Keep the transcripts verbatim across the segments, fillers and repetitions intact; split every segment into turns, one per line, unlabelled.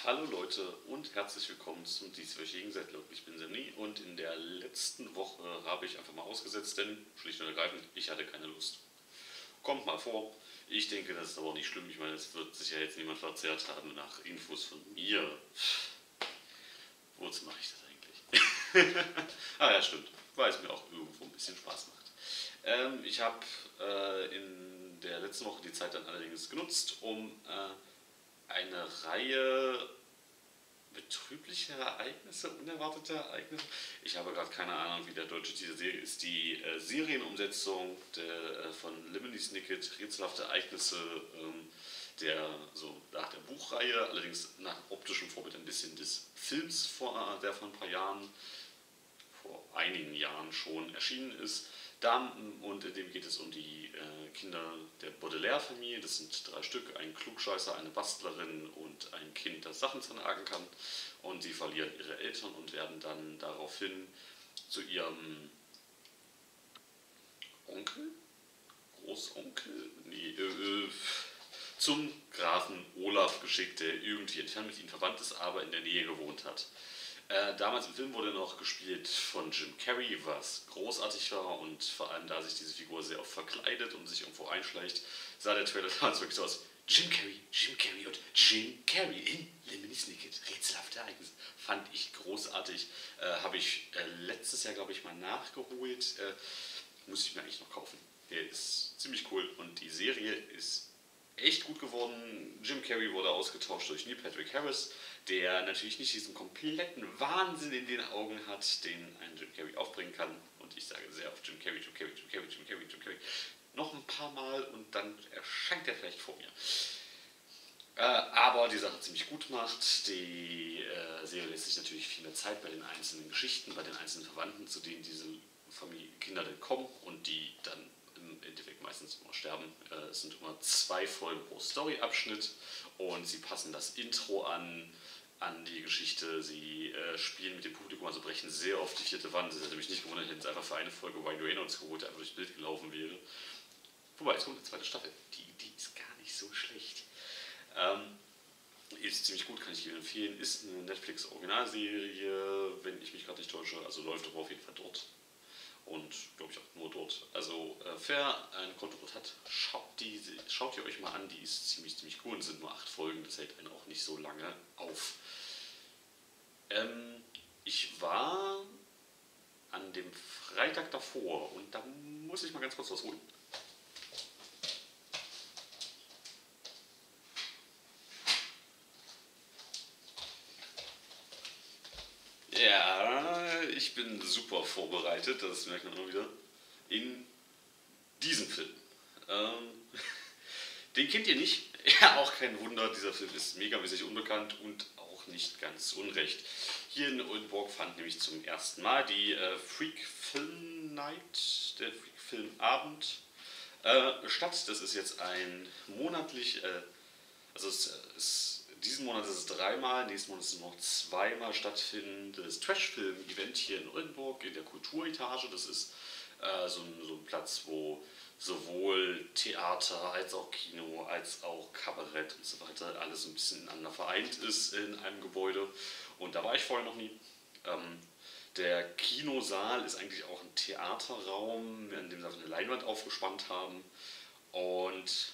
Hallo Leute und herzlich willkommen zum dieswöchigen Setlog. Ich bin Semni und in der letzten Woche habe ich einfach mal ausgesetzt, denn schlicht und ergreifend, ich hatte keine Lust. Kommt mal vor. Ich denke, das ist aber auch nicht schlimm. Ich meine, es wird sich ja jetzt niemand verzerrt haben nach Infos von mir. Wozu mache ich das eigentlich? ah ja, stimmt. Weil es mir auch irgendwo ein bisschen Spaß macht. Ähm, ich habe äh, in der letzten Woche die Zeit dann allerdings genutzt, um äh, eine Reihe betrüblicher Ereignisse, unerwarteter Ereignisse. Ich habe gerade keine Ahnung, wie der deutsche Titel Serie ist. Die äh, Serienumsetzung der, äh, von Lemony Snicket, rätselhafte Ereignisse ähm, der, so nach der Buchreihe, allerdings nach optischem Vorbild ein bisschen des Films, vor, der vor ein paar Jahren, vor einigen Jahren schon erschienen ist. Da, und in dem geht es um die äh, Kinder der Baudelaire-Familie. Das sind drei Stück: ein Klugscheißer, eine Bastlerin und ein Kind, das Sachen zernagen kann. Und sie verlieren ihre Eltern und werden dann daraufhin zu ihrem Onkel? Großonkel? Nee, äh, zum Grafen Olaf geschickt, der irgendwie entfernt mit ihnen verwandt ist, aber in der Nähe gewohnt hat. Äh, damals im Film wurde noch gespielt von Jim Carrey, was großartig war, und vor allem da sich diese Figur sehr oft verkleidet und sich irgendwo einschleicht, sah der Trailer damals wirklich so aus. Jim Carrey, Jim Carrey und Jim Carrey in Lemony Snicket. Rätselhafte Ereignisse. Fand ich großartig. Äh, Habe ich äh, letztes Jahr, glaube ich, mal nachgeholt. Äh, muss ich mir eigentlich noch kaufen. Der ist ziemlich cool und die Serie ist echt gut geworden. Jim Carrey wurde ausgetauscht durch Neil Patrick Harris, der natürlich nicht diesen kompletten Wahnsinn in den Augen hat, den ein Jim Carrey aufbringen kann. Und ich sage sehr oft Jim Carrey, Jim Carrey, Jim Carrey, Jim Carrey, Jim Carrey. Noch ein paar Mal und dann erscheint er vielleicht vor mir. Äh, aber die Sache ziemlich gut macht. Die äh, Serie lässt sich natürlich viel mehr Zeit bei den einzelnen Geschichten, bei den einzelnen Verwandten, zu denen diese Familie, Kinder dann kommen und die dann im Endeffekt meistens immer sterben. Äh, es sind immer zwei Folgen pro Storyabschnitt und sie passen das Intro an, an die Geschichte. Sie äh, spielen mit dem Publikum, also brechen sehr oft die vierte Wand. Es hätte mich nicht gewundert, hätten es einfach für eine Folge Ryan Reynolds geholt, der einfach durchs Bild gelaufen wäre. Wobei, es kommt eine zweite Staffel. Die, die ist gar nicht so schlecht. Ähm, ist ziemlich gut, kann ich Ihnen empfehlen. Ist eine Netflix-Originalserie, wenn ich mich gerade nicht täusche. Also läuft aber auf jeden Fall dort. Und glaube ich auch nur dort. Also äh, wer ein Konto dort hat, schaut, die, schaut ihr euch mal an. Die ist ziemlich, ziemlich gut. Es sind nur acht Folgen, das hält einen auch nicht so lange auf. Ähm, ich war an dem Freitag davor und da muss ich mal ganz kurz was holen. Ja, ich bin super vorbereitet, das merkt man immer wieder, in diesem Film. Ähm, den kennt ihr nicht, ja, auch kein Wunder, dieser Film ist megamäßig unbekannt und auch nicht ganz unrecht. Hier in Oldenburg fand nämlich zum ersten Mal die äh, Freak Film Night, der Freak Film Abend, äh, statt. Das ist jetzt ein monatlich, äh, also es ist diesen Monat ist es dreimal, nächsten Monat ist es noch zweimal stattfindendes Trashfilm-Event hier in Oldenburg in der Kulturetage. Das ist äh, so, ein, so ein Platz, wo sowohl Theater als auch Kino als auch Kabarett und so weiter alles so ein bisschen ineinander vereint ist in einem Gebäude. Und da war ich vorher noch nie. Ähm, der Kinosaal ist eigentlich auch ein Theaterraum, in dem sie eine Leinwand aufgespannt haben. Und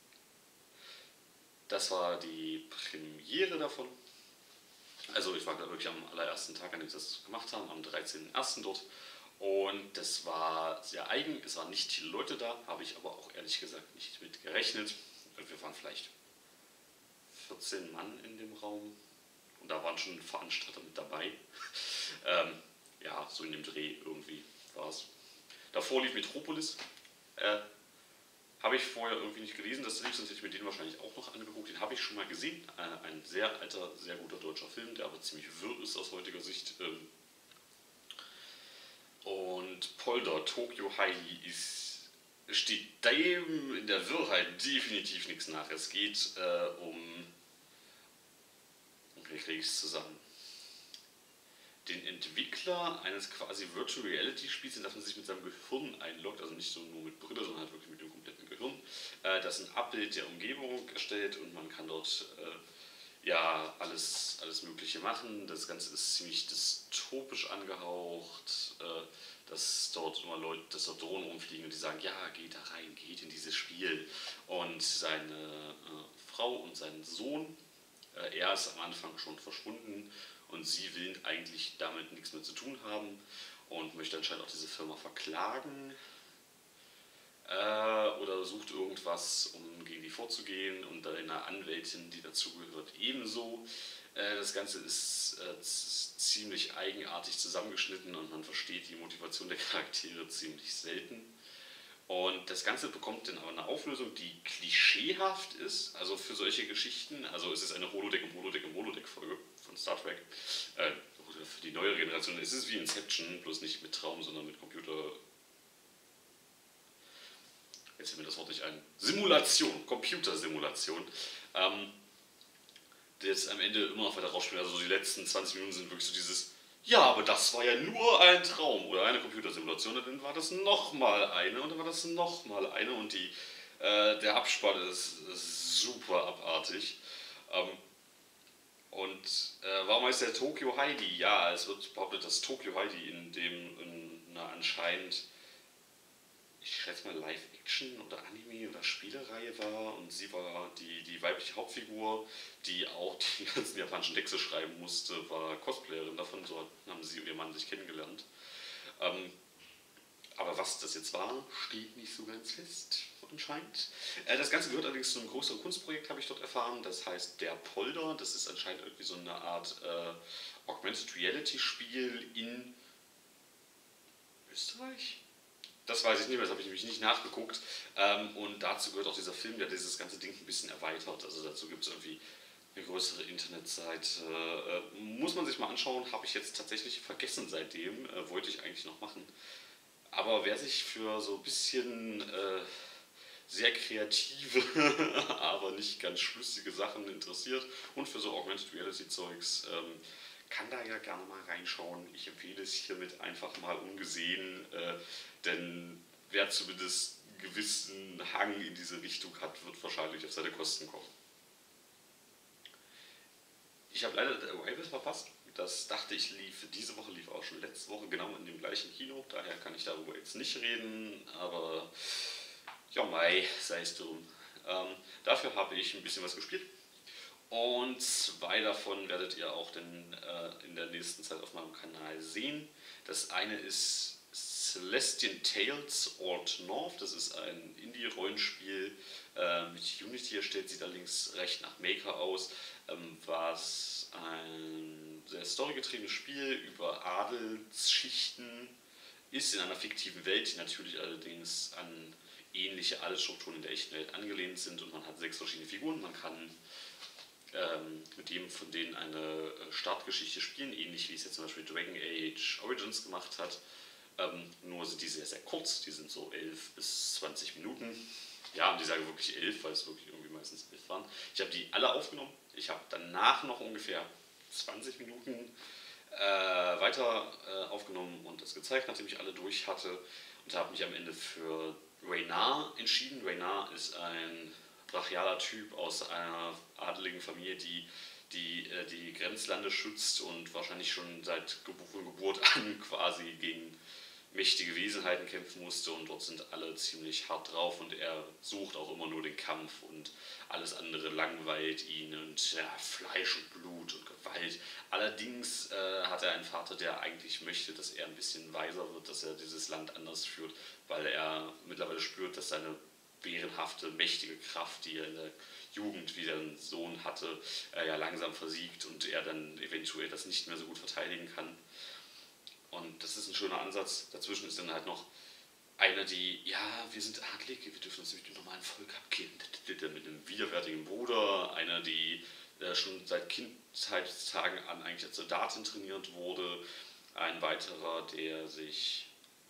das war die Premiere davon. Also ich war da wirklich am allerersten Tag, an dem sie das gemacht haben, am dreizehnten ersten dort. Und das war sehr eigen, es waren nicht viele Leute da, habe ich aber auch ehrlich gesagt nicht mit gerechnet. Wir waren vielleicht vierzehn Mann in dem Raum und da waren schon Veranstalter mit dabei. ähm, ja, so in dem Dreh irgendwie war es. Davor lief Metropolis. Äh, Habe ich vorher irgendwie nicht gelesen, das lief, sonst hätte ich mir den wahrscheinlich auch noch angeguckt. Den habe ich schon mal gesehen. Äh, ein sehr alter, sehr guter deutscher Film, der aber ziemlich wirr ist aus heutiger Sicht. Ähm und Polder, Tokyo High, ist, steht dem in der Wirrheit definitiv nichts nach. Es geht äh, um, wie kriege ich es zusammen, den Entwickler eines quasi Virtual Reality Spiels, in das man sich mit seinem Gehirn einloggt, also nicht so nur mit Brille, sondern halt wirklich mit dem kompletten Gehirn, äh, das ein Abbild der Umgebung erstellt und man kann dort äh, ja, alles, alles Mögliche machen. Das Ganze ist ziemlich dystopisch angehaucht, äh, dass dort immer Leute, dass dort Drohnen rumfliegen und die sagen, ja, geht da rein, geht in dieses Spiel. Und seine äh, Frau und sein Sohn, äh, er ist am Anfang schon verschwunden und sie will eigentlich damit nichts mehr zu tun haben und möchte anscheinend auch diese Firma verklagen äh, oder sucht irgendwas, um gegen die vorzugehen, und eine Anwältin, die dazugehört, ebenso. Äh, das Ganze ist äh, ziemlich eigenartig zusammengeschnitten und man versteht die Motivation der Charaktere ziemlich selten. Und das Ganze bekommt dann aber eine Auflösung, die klischeehaft ist, also für solche Geschichten. Also es ist eine Holodeck im Holodeck im Holodeck-Folge von Star Trek. Äh, für die neuere Generation. Es ist wie Inception, bloß nicht mit Traum, sondern mit Computer. Jetzt fällt mir das Wort nicht ein. Simulation, Computersimulation. Ähm, das am Ende immer noch weiter rausspielt. Also so die letzten zwanzig Minuten sind wirklich so dieses, ja, aber das war ja nur ein Traum oder eine Computersimulation, und dann war das nochmal eine und dann war das nochmal eine, und die, äh, der Abspann ist, ist super abartig. Ähm, und äh, warum heißt der Tokyo Heidi? Ja, es wird behauptet, dass Tokyo Heidi in dem in einer anscheinend, ich schätze mal, Live-Action oder Anime oder Spielereihe war, und sie war die, die weibliche Hauptfigur, die auch die ganzen japanischen Texte schreiben musste, war Cosplayerin davon, so haben sie und ihr Mann sich kennengelernt. Ähm, aber was das jetzt war, steht nicht so ganz fest, anscheinend. Äh, das Ganze gehört allerdings zu einem größeren Kunstprojekt, habe ich dort erfahren, das heißt Der Polder. Das ist anscheinend irgendwie so eine Art äh, Augmented Reality Spiel in Österreich? Das weiß ich nicht mehr, das habe ich nämlich nicht nachgeguckt. Ähm, und dazu gehört auch dieser Film, der dieses ganze Ding ein bisschen erweitert. Also dazu gibt es irgendwie eine größere Internetseite. Äh, muss man sich mal anschauen, habe ich jetzt tatsächlich vergessen seitdem. Äh, wollte ich eigentlich noch machen. Aber wer sich für so ein bisschen äh, sehr kreative, aber nicht ganz schlüssige Sachen interessiert und für so Augmented Reality Zeugs, ähm, kann da ja gerne mal reinschauen. Ich empfehle es hiermit einfach mal ungesehen, äh, denn wer zumindest einen gewissen Hang in diese Richtung hat, wird wahrscheinlich auf seine Kosten kommen. Ich habe leider The Arrival verpasst. Das dachte ich lief, diese Woche lief auch schon letzte Woche genau in dem gleichen Kino. Daher kann ich darüber jetzt nicht reden, aber ja, Mai, sei es drum. Ähm, dafür habe ich ein bisschen was gespielt. Und zwei davon werdet ihr auch denn, äh, in der nächsten Zeit auf meinem Kanal sehen. Das eine ist Celestian Tales Old North. Das ist ein Indie-Rollenspiel äh, mit Unity erstellt, sieht allerdings recht nach Maker aus. Ähm, was ein sehr storygetriebenes Spiel über Adelsschichten ist in einer fiktiven Welt, die natürlich allerdings an ähnliche Adelsstrukturen in der echten Welt angelehnt sind, und man hat sechs verschiedene Figuren. Man kann ähm, mit jedem von denen eine Startgeschichte spielen, ähnlich wie es jetzt zum Beispiel Dragon Age Origins gemacht hat. Ähm, nur sind die sehr, sehr kurz, die sind so elf bis zwanzig Minuten. Ja, und die sagen wirklich elf, weil es wirklich irgendwie meistens elf waren. Ich habe die alle aufgenommen. Ich habe danach noch ungefähr zwanzig Minuten äh, weiter äh, aufgenommen und das gezeigt, nachdem ich alle durch hatte, und habe mich am Ende für Raynar entschieden. Raynar ist ein brachialer Typ aus einer adeligen Familie, die die, äh, die Grenzlande schützt und wahrscheinlich schon seit Geburt, Geburt an quasi gegen mächtige Wesenheiten kämpfen musste, und dort sind alle ziemlich hart drauf und er sucht auch immer nur den Kampf und alles andere langweilt ihn und ja, Fleisch und Blut und Gewalt. Allerdings äh, hat er einen Vater, der eigentlich möchte, dass er ein bisschen weiser wird, dass er dieses Land anders führt, weil er mittlerweile spürt, dass seine bärenhafte, mächtige Kraft, die er in der Jugend, wie er einen Sohn hatte, äh, ja langsam versiegt und er dann eventuell das nicht mehr so gut verteidigen kann. Und das ist ein schöner Ansatz. Dazwischen ist dann halt noch einer, die, ja, wir sind adlig, wir dürfen uns nicht mit dem normalen Volk abgeben, mit einem widerwärtigen Bruder. Einer, die äh, schon seit Kindheitstagen an eigentlich als Soldatin trainiert wurde. Ein weiterer, der sich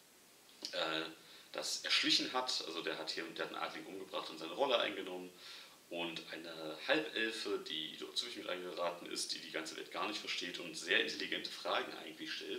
äh, das erschlichen hat, also der hat hier der hat einen Adligen umgebracht und seine Rolle eingenommen. Und eine Halbelfe, die dort ziemlich mit eingeraten ist, die die ganze Welt gar nicht versteht und sehr intelligente Fragen eigentlich stellt.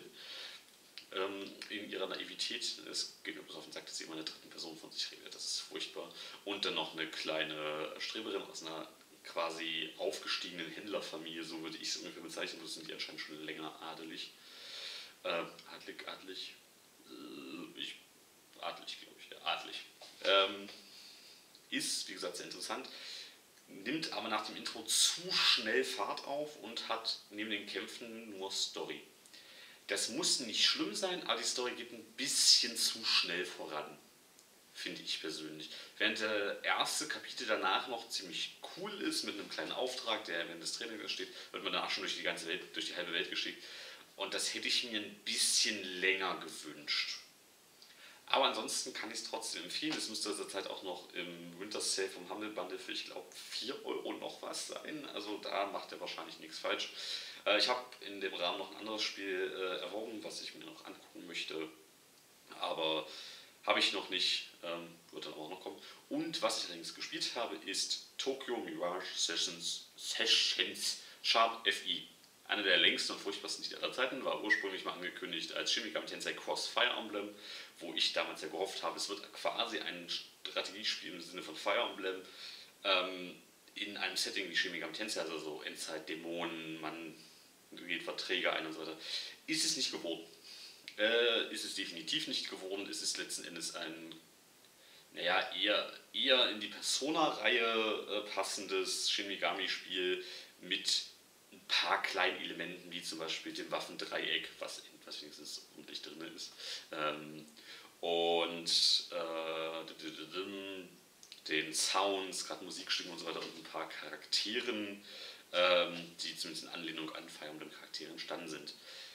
Ähm, in ihrer Naivität, es geht mir bloß auf den Sack, dass sie immer in der dritten Person von sich redet, das ist furchtbar. Und dann noch eine kleine Streberin aus einer quasi aufgestiegenen Händlerfamilie, so würde ich es ungefähr bezeichnen, das sind die anscheinend schon länger adelig. Äh, adlig, adlig, äh, ich, adlig glaube ich, ja, adlig. Ähm, ist, wie gesagt, sehr interessant, nimmt aber nach dem Intro zu schnell Fahrt auf und hat neben den Kämpfen nur Story. Das muss nicht schlimm sein, aber die Story geht ein bisschen zu schnell voran, finde ich persönlich. Während der erste Kapitel danach noch ziemlich cool ist, mit einem kleinen Auftrag, der während des Trainings steht, wird man danach schon durch die ganze Welt, durch die halbe Welt geschickt. Und das hätte ich mir ein bisschen länger gewünscht. Aber ansonsten kann ich es trotzdem empfehlen. Es müsste zurzeit auch noch im Winter Sale vom Humble Bundle für, ich glaube, vier Euro noch was sein. Also da macht er wahrscheinlich nichts falsch. Äh, ich habe in dem Rahmen noch ein anderes Spiel äh, erworben, was ich mir noch angucken möchte. Aber habe ich noch nicht. Ähm, wird dann auch noch kommen. Und was ich allerdings gespielt habe, ist Tokyo Mirage Sessions, Sessions Sharp F I. Eine der längsten und furchtbarsten Titel aller Zeiten, war ursprünglich mal angekündigt als Shin Megami Tensei Cross Fire Emblem, wo ich damals ja gehofft habe, es wird quasi ein Strategiespiel im Sinne von Fire Emblem ähm, in einem Setting wie Shin Megami Tensei, also so Endzeit, Dämonen, man geht Verträge ein und so weiter. Ist es nicht geworden. Äh, ist es definitiv nicht geworden. Es ist letzten Endes ein, naja, eher, eher in die Persona-Reihe äh, passendes Shin Megami-Spiel mit ein paar kleinen Elementen, wie zum Beispiel dem Waffendreieck, was, was wenigstens ordentlich drin ist. Ähm, und äh, den Sounds, gerade Musikstücken und so weiter und ein paar Charakteren, ähm, die zumindest in Anlehnung an Fire Emblem Charaktere entstanden sind.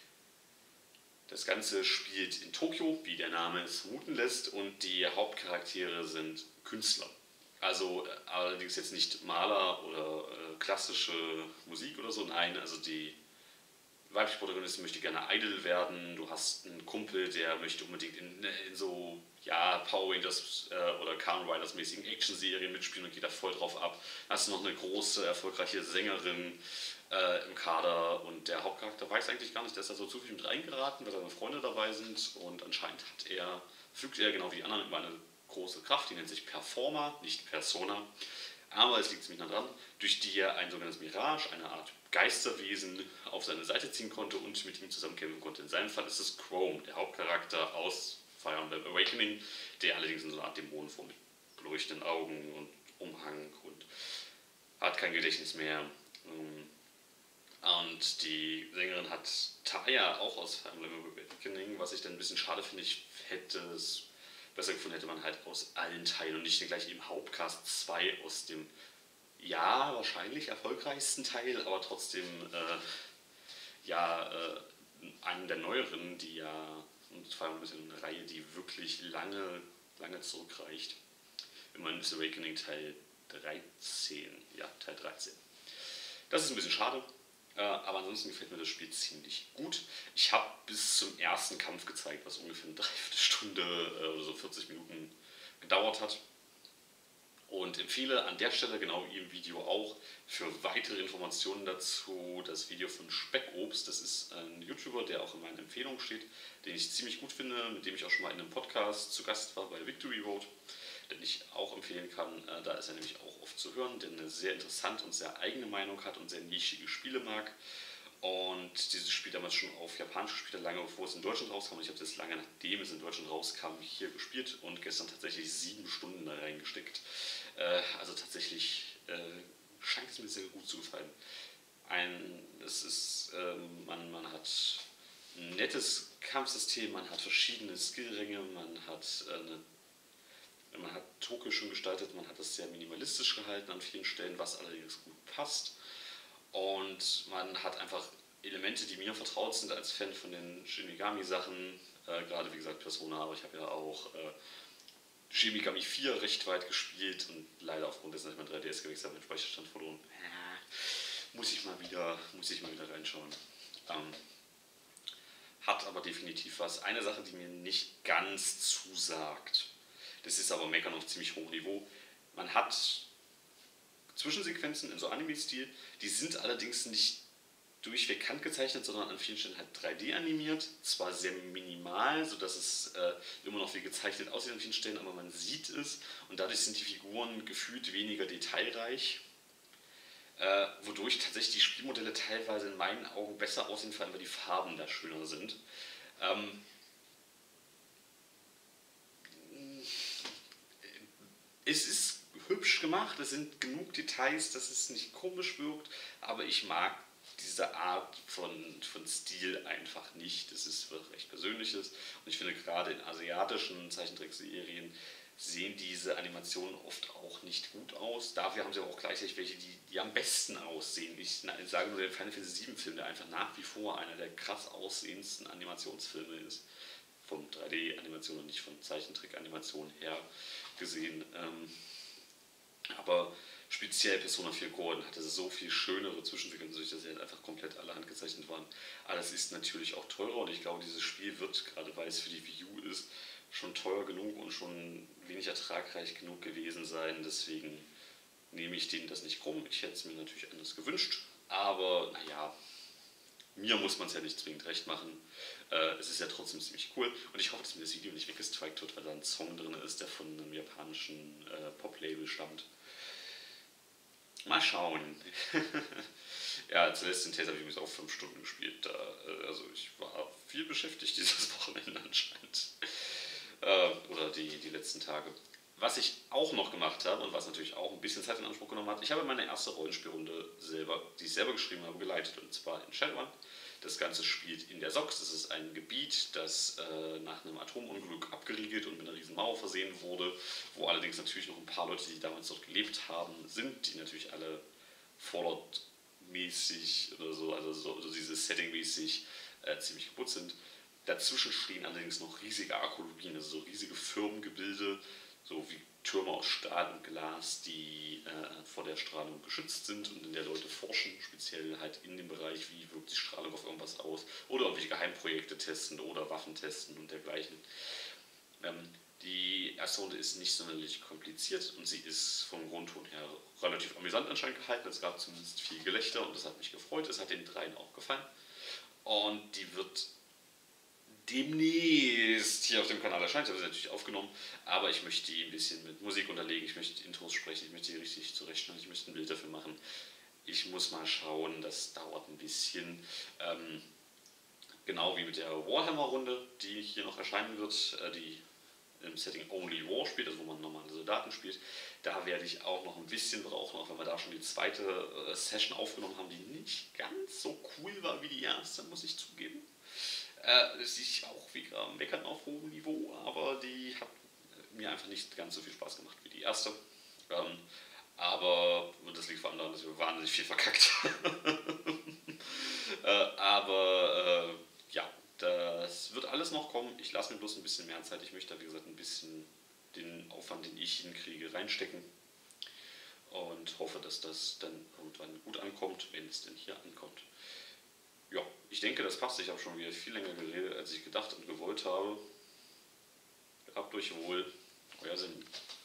Das Ganze spielt in Tokio, wie der Name es vermuten lässt, und die Hauptcharaktere sind Künstler. Also äh, allerdings jetzt nicht Maler oder äh, klassische Musik oder so, nein, also die weibliche Protagonistin möchte gerne Idol werden, du hast einen Kumpel, der möchte unbedingt in, in so ja, Power Rangers äh, oder Kamen Riders mäßigen Action-Serien mitspielen und geht da voll drauf ab. Dann hast du noch eine große, erfolgreiche Sängerin äh, im Kader und der Hauptcharakter weiß eigentlich gar nicht, dass er so zufällig mit reingeraten, weil seine Freunde dabei sind und anscheinend hat er, fügt er genau wie die anderen über eine große Kraft, die nennt sich Performer, nicht Persona, aber es liegt ziemlich nah dran, durch die er ein sogenanntes Mirage, eine Art Geisterwesen, auf seine Seite ziehen konnte und mit ihm zusammenkämpfen konnte. In seinem Fall ist es Chrome, der Hauptcharakter aus Fire Emblem Awakening, der allerdings in so einer Art Dämonenform mit beleuchtenden Augen und Umhang und hat kein Gedächtnis mehr. Und die Sängerin hat Taya auch aus Fire Emblem Awakening, was ich dann ein bisschen schade finde. Ich hätte es besser gefunden, hätte man halt aus allen Teilen und nicht gleich im Hauptcast zwei aus dem, ja, wahrscheinlich erfolgreichsten Teil, aber trotzdem äh, ja, äh, einen der neueren, die ja, und vor allem ein bisschen eine Reihe, die wirklich lange, lange zurückreicht. Immerhin ist Awakening Teil dreizehn, ja, Teil dreizehn. Das ist ein bisschen schade, äh, aber ansonsten gefällt mir das Spiel ziemlich gut. Ich habe bis zum ersten Kampf gezeigt, was ungefähr eine Dreiviertelstunde äh, oder so vierzig Minuten gedauert hat. Und empfehle an der Stelle, genau wie im Video auch, für weitere Informationen dazu das Video von Speckobst. Das ist ein YouTuber, der auch in meinen Empfehlungen steht, den ich ziemlich gut finde, mit dem ich auch schon mal in einem Podcast zu Gast war bei Victory Road, den ich auch empfehlen kann. Da ist er nämlich auch oft zu hören, der eine sehr interessante und sehr eigene Meinung hat und sehr nischige Spiele mag. Und dieses Spiel damals schon auf Japanisch gespielt hat, lange bevor es in Deutschland rauskam. Und ich habe es lange nachdem es in Deutschland rauskam hier gespielt und gestern tatsächlich sieben Stunden da reingesteckt. Äh, also tatsächlich äh, scheint es mir sehr gut zu gefallen. Ein, es ist, äh, man, man hat ein nettes Kampfsystem, man hat verschiedene Skillränge, man hat äh, eine Man hat Tokio schon gestaltet, man hat es sehr minimalistisch gehalten an vielen Stellen, was allerdings gut passt. Und man hat einfach Elemente, die mir vertraut sind als Fan von den Shin Megami-Sachen. Äh, gerade wie gesagt Persona, aber ich habe ja auch äh, Shin Megami vier recht weit gespielt und leider aufgrund dessen, dass ich mein drei D S gewechselt habe, den Speicherstand verloren. Äh, muss ich mal wieder, muss ich mal wieder reinschauen. Ähm, hat aber definitiv was. Eine Sache, die mir nicht ganz zusagt. Das ist aber Meckern auf ziemlich hohem Niveau. Man hat Zwischensequenzen in so Anime-Stil, die sind allerdings nicht durchweg handgezeichnet, sondern an vielen Stellen halt drei D animiert. Zwar sehr minimal, sodass es äh, immer noch wie gezeichnet aussieht an vielen Stellen, aber man sieht es und dadurch sind die Figuren gefühlt weniger detailreich. äh, wodurch tatsächlich die Spielmodelle teilweise in meinen Augen besser aussehen, vor allem weil die Farben da schöner sind. Ähm, es ist hübsch gemacht, es sind genug Details, dass es nicht komisch wirkt, aber ich mag diese Art von, von Stil einfach nicht. Es ist was recht Persönliches und ich finde gerade in asiatischen Zeichentrickserien sehen diese Animationen oft auch nicht gut aus. Dafür haben sie aber auch gleichzeitig welche, die, die am besten aussehen. Ich sage nur den Final Fantasy sieben Film, der einfach nach wie vor einer der krass aussehendsten Animationsfilme ist. Von drei D-Animation und nicht von Zeichentrick-Animation her gesehen. Ähm, aber speziell Persona vier Golden hatte so viel schönere Zwischensequenzen, dass sie halt einfach komplett alle handgezeichnet waren. Aber das ist natürlich auch teurer und ich glaube, dieses Spiel wird, gerade weil es für die Wii U ist, schon teuer genug und schon wenig ertragreich genug gewesen sein. Deswegen nehme ich denen das nicht krumm. Ich hätte es mir natürlich anders gewünscht. Aber naja, mir muss man es ja nicht zwingend recht machen. Äh, es ist ja trotzdem ziemlich cool. Und ich hoffe, dass mir das Video nicht weggestrikt wird, weil da ein Song drin ist, der von einem japanischen äh, Pop-Label stammt. Mal schauen. Ja, Celestial Tales habe ich übrigens auch fünf Stunden gespielt. Da, äh, also ich war viel beschäftigt dieses Wochenende anscheinend. Äh, oder die, die letzten Tage. Was ich auch noch gemacht habe und was natürlich auch ein bisschen Zeit in Anspruch genommen hat, ich habe meine erste Rollenspielrunde selber, die ich selber geschrieben habe, geleitet, und zwar in Shadowrun. Das Ganze spielt in der Sox. Das ist ein Gebiet, das äh, nach einem Atomunglück abgeriegelt und mit einer riesen Mauer versehen wurde, wo allerdings natürlich noch ein paar Leute, die damals dort gelebt haben, sind, die natürlich alle Fallout-mäßig oder so, also so, also dieses Setting-mäßig äh, ziemlich kaputt sind. Dazwischen stehen allerdings noch riesige Arkologien, also so riesige Firmengebilde, so wie Türme aus Stahl und Glas, die äh, vor der Strahlung geschützt sind und in der Leute forschen, speziell halt in dem Bereich, wie wirkt die Strahlung auf irgendwas aus, oder irgendwelche Geheimprojekte testen oder Waffen testen und dergleichen. Ähm, die erste Runde ist nicht sonderlich kompliziert und sie ist vom Grundton her relativ amüsant anscheinend gehalten. Es gab zumindest viel Gelächter und das hat mich gefreut. Es hat den dreien auch gefallen. Und die wird demnächst hier auf dem Kanal erscheint. Ich habe sie natürlich aufgenommen, aber ich möchte die ein bisschen mit Musik unterlegen, ich möchte Intros sprechen, ich möchte die richtig zurechtschneiden, ich möchte ein Bild dafür machen. Ich muss mal schauen, das dauert ein bisschen. Ähm, genau wie mit der Warhammer-Runde, die hier noch erscheinen wird, äh, die im Setting Only War spielt, also wo man normale Soldaten spielt. Da werde ich auch noch ein bisschen brauchen, auch wenn wir da schon die zweite äh, Session aufgenommen haben, die nicht ganz so cool war wie die erste, muss ich zugeben. Äh, das ist auch wieder meckern auf hohem Niveau, aber die hat mir einfach nicht ganz so viel Spaß gemacht wie die erste. Ähm, aber das liegt vor allem daran, dass wir wahnsinnig viel verkackt haben. äh, aber äh, ja, das wird alles noch kommen. Ich lasse mir bloß ein bisschen mehr Zeit. Ich möchte da, wie gesagt, ein bisschen den Aufwand, den ich hinkriege, reinstecken. Und hoffe, dass das dann irgendwann gut ankommt, wenn es denn hier ankommt. Ja, ich denke, das passt. Ich habe schon wieder viel länger geredet, als ich gedacht und gewollt habe. Habt euch wohl, euer Sinn.